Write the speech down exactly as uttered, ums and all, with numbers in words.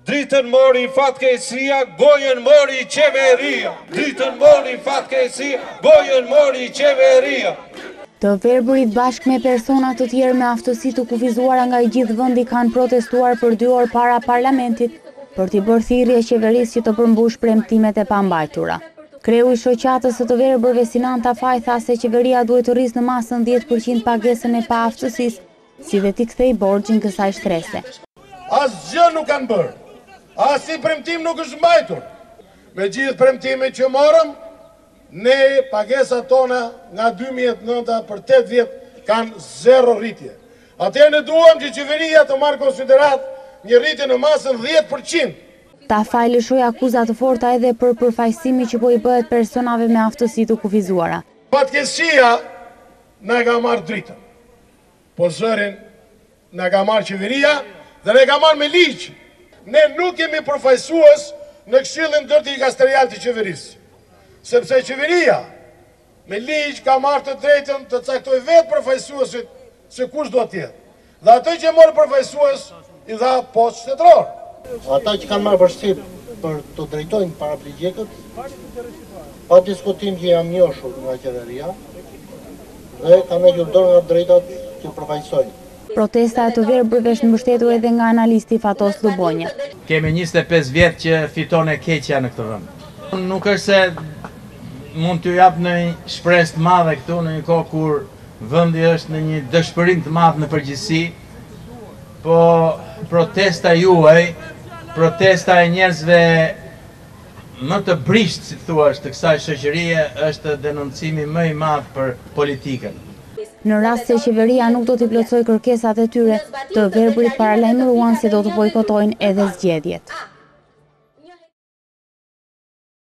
Dritën mori fatkeqësia, gojën mori qeveria. Dritën mori fatkeqësia, gojën mori qeveria. Të verbërit bashkë me persona të tjerë me aftësi të kufizuara nga i gjithë vendi kanë protestuar për dy orë para parlamentit për t'i bërë thirrje qeverisë që të përmbush premtimet e pambajtura. Kreu i shoqatës së të verbërve Sinan Tafaj tha se qeveria duhet të rrisë në masën dhjetë përqind pagesën e paaftësisë, si dhe t'i kthej borxhin kësaj shtrese. Asgjë nuk kanë bërë. Asnjë premtim nuk është mbajtur. Me gjithë premtimet që morëm, ne pagesat tona nga dy mijë e nënta për tetë vjet kanë zero rritje. Atëherë ne duam që qeveria të marrë konsiderat një rritje në masën dhjetë përqind. Tafaj lëshoi akuza të forta edhe për përfaqësimi që po i bëhet personave me aftësi të kufizuara. Fatkeqësia na ka marrë dritën. Po zërin na ka marrë qeveria dhe na ka marrë me ligj. Ne nuk jemi përfaqësues në Këshillin Ndërtikombëtar të qeverisë. Sepse qeveria me ligj ka marrë të drejtën të caktojë vetë përfaqësuesit se kush do të jetë. Dhe ato që morë përfaqësues i dha postë shtetëror. Ata që kanë marrë vështirë për të drejtojnë paraplegjikët, pa diskutim që jam njohur nga qeveria dhe kanë hequr dorë nga drejtat që përfaqësojnë. Protesta e të verbërve është mbështetur edhe nga analisti Fatos Lubonja. Kemi njëzet e pesë vjet që fiton e keqja në këtë vend. Nuk është se mund t'ju jap në një shpresë të madhe këtu në një kohë kur vendi është në një dëshpërim të madh në përgjithësi, po protesta juaj, protesta e njerëzve më të brisht, si thuash, të kësaj shoqërie është denoncimi më i madh për politikën. Në rast se qeveria nuk do t'i plotësoj kërkesat e tyre, të verbërit paralajmëruan se do të bojkotojnë edhe zgjedhjet.